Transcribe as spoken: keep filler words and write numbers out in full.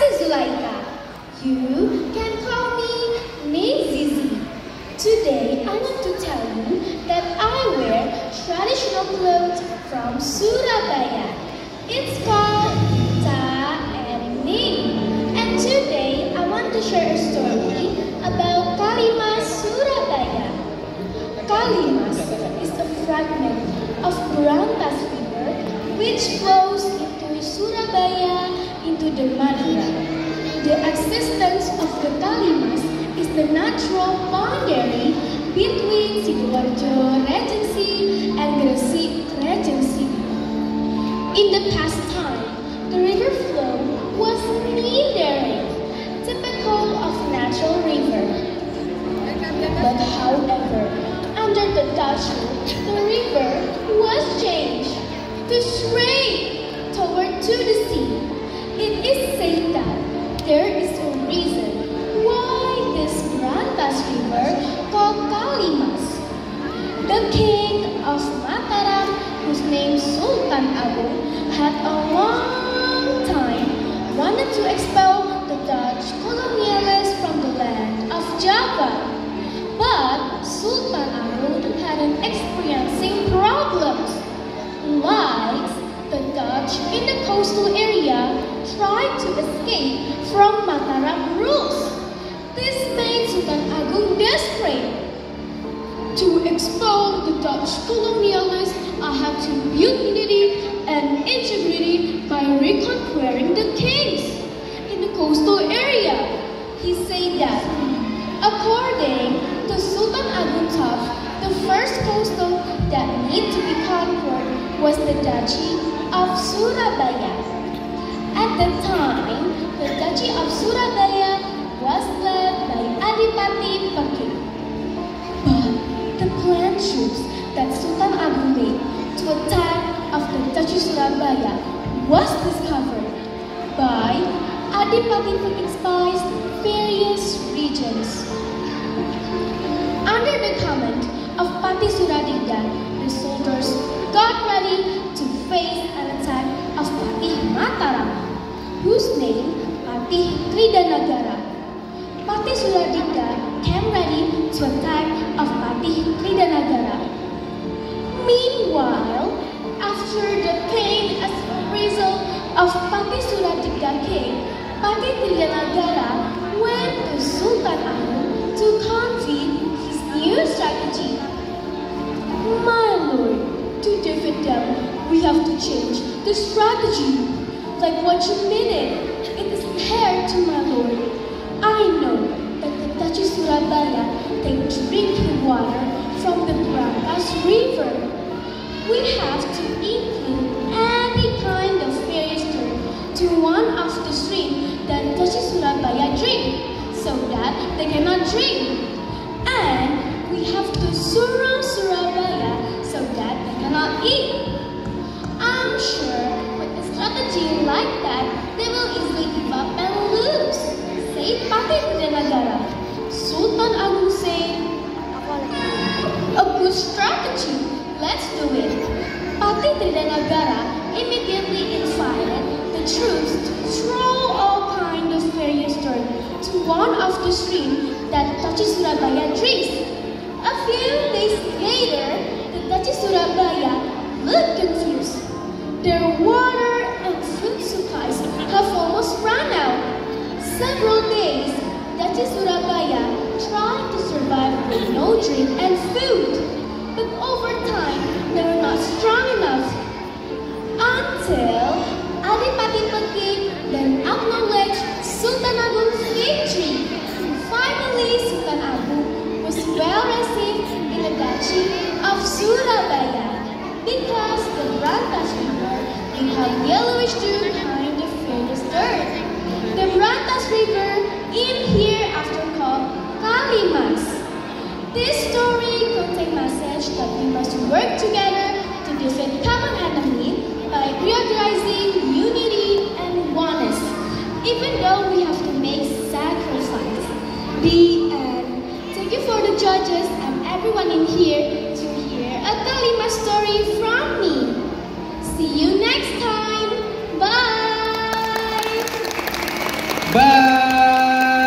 is Zulaika. You can call me Nizizi. Today I want to tell you that I wear traditional clothes from Surabaya. It's called Ta and Ning. And today I want to share a story about Kalimas Surabaya. Kalimas is a fragment of Berantas River which flows into Surabaya into the Madura. The existence of the Kalimas is the natural boundary between Sidoarjo Regency and Gresik Regency. In the past time, the river flow was meandering, typical of natural river. But however, under the Dutch rule, the river was changed to straight toward to the sea. It is said that there is a reason why this Berantas River called Kalimas. The king of Mataram, whose name Sultan Agung, had a long time wanted to expel the Dutch colonialists from the land of Java. But Sultan Agung had an experiencing problems. Like the Dutch in the coastal area tried to escape from Mataram rules. This made Sultan Agung desperate. To expel the Dutch colonialists, I have to build unity and integrity by reconquering the kings in the coastal area. He said that, according to Sultan Agung thought, the first coastal that needed to be conquered was the Duchy of Surabaya. At the time, the Duchy of Surabaya was led by Adipati Pakir. But the planned troops that Sultan Agung made to attack of the Duchy Surabaya was discovered by Adipati Pakir's spies various regions. Under the command of Patih Suradinda, the soldiers got ready to face an attack of Patih Mataram, whose name Patih Tridanagara. Patih Suradinda came ready to attack of Patih Tridanagara. Meanwhile, after the pain as a result of Patih Suradinda came, Patih Tridanagara went to Sultan Agung to convene his new strategy. My lord, to defeat them, we have to change the strategy. Like what you needed, it is here to my lord. I know that the Duchy Surabaya take drinking water from the Berantas River. We have to include any kind of barrier to one of the stream that Duchy Surabaya drink, so that they cannot drink. And we have to surround Surabaya so that they cannot eat. I'm sure with a strategy like that, they will easily give up and lose, said Patih Tridanagara. Sultan Agung said, a good strategy, let's do it. Patih Tridanagara immediately invited the troops to throw all kinds of various dirt to one of the streams that Duchy Surabaya drinks. A few days later, the Duchy Surabaya looked confused. Their water and food supplies have almost run out. Several days, Duchy Surabaya tried to survive with no drink and food. But over time, they were not strong enough. Until Adipati Pakir then acknowledged Sultan Agung's victory. Finally, Sultan Agung was well received in the Duchy of Surabaya because the Berantas River did have yellowish dew behind the fierce dirt. The Berantas River in hereafter called Kalimas. This story contains message that we must work together to defeat common enemy by prioritizing unity and oneness, even though we have to make sacrifice. The end. Thank you for the judges and everyone in here to hear a Kalima story from me. See you next time. Bye. Bye.